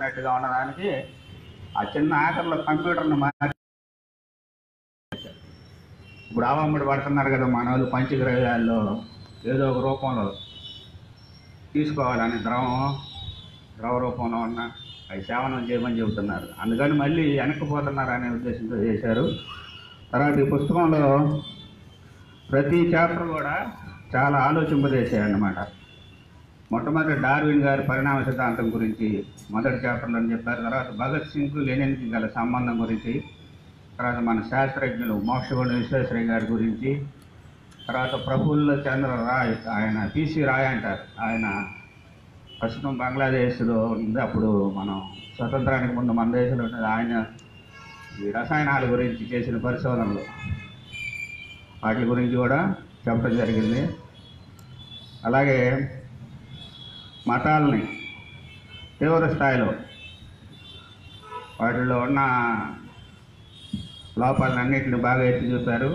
అన్నట్టుగా ఉన్నదానికి ఆ చిన్న ఆఖరిలో కంప్యూటర్ని మార్చి ఇప్పుడు ఆవమ్మడి పడుతున్నారు కదా మన వాళ్ళు పంచగ్రహాల్లో ఏదో ఒక రూపంలో తీసుకోవాలని ద్రవ రూపంలో ఉన్న అవి సేవనం చేయమని చెబుతున్నారు. అందుకని మళ్ళీ వెనక్కిపోతున్నారు అనే ఉద్దేశంతో చేశారు. తర్వాత ఈ పుస్తకంలో ప్రతి చాప్టర్ కూడా చాలా ఆలోచింపజేశాయన్నమాట. మొట్టమొదటి డార్విన్ గారి పరిణామ సిద్ధాంతం గురించి మొదటి చాప్టర్లో చెప్పారు. తర్వాత భగత్ సింగ్ లెనిన్కి గల సంబంధం గురించి, తర్వాత మన శాస్త్రజ్ఞులు మోక్షగుండ విశ్వేశ్వరయ్య గారి గురించి, తర్వాత ప్రఫుల్ల చంద్ర రాయ్, ఆయన పిసి రాయ్ అంటారు, ఆయన ప్రస్తుతం బంగ్లాదేశ్లో ఉంది, అప్పుడు మనం స్వతంత్రానికి ముందు మన దేశంలో ఉంటుంది. ఆయన ఈ రసాయనాల గురించి చేసిన పరిశోధనలు వాటి గురించి కూడా చెప్పడం జరిగింది. అలాగే మతాలని తీవ్ర స్థాయిలో వాటిల్లో ఉన్న లోపాలన్నింటిని బాగా ఎత్తి చూపారు.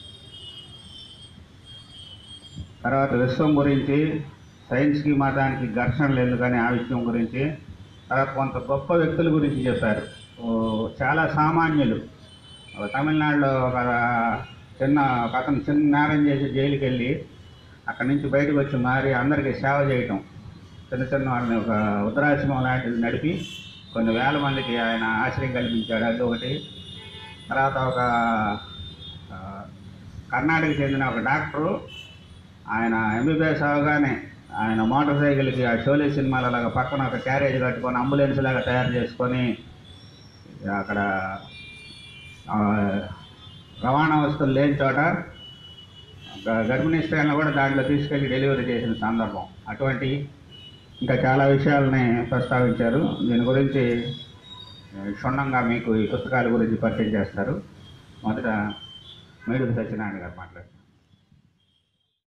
తర్వాత విశ్వం గురించి, సైన్స్కి మతానికి ఘర్షణలు ఎందుకని ఆ విషయం గురించి, తర్వాత కొంత గొప్ప వ్యక్తుల గురించి చెప్పారు. చాలా సామాన్యులు, తమిళనాడులో ఒక అతను చిన్న నేరం చేసి జైలుకి వెళ్ళి అక్కడి నుంచి బయటకు వచ్చి మారి అందరికీ సేవ చేయటం, చిన్న వాళ్ళని ఒక వృద్ధాశ్రమం లాంటిది నడిపి కొన్ని వేల మందికి ఆయన ఆశ్రయం కల్పించాడు. అది ఒకటి. తర్వాత ఒక కర్ణాటకకు చెందిన ఒక డాక్టరు, ఆయన ఎంబీబీఎస్ అవగానే ఆయన మోటార్ సైకిల్కి ఆ షోలే సినిమాల లాగా పక్కన ఒక క్యారేజ్ కట్టుకొని అంబులెన్స్ లాగా తయారు చేసుకొని అక్కడ రవాణా వస్తువులు లేని చోట గర్భిణీ స్త్రీలను కూడా దాంట్లో తీసుకెళ్ళి డెలివరీ చేసిన సందర్భం. అటువంటి ఇంకా చాలా విషయాలని ప్రస్తావించారు. దీని గురించి క్షుణ్ణంగా మీకు ఈ పుస్తకాల గురించి పరిచయం చేస్తారు. మొదట మేడుగు సత్యనారాయణ గారు మాట్లాడారు.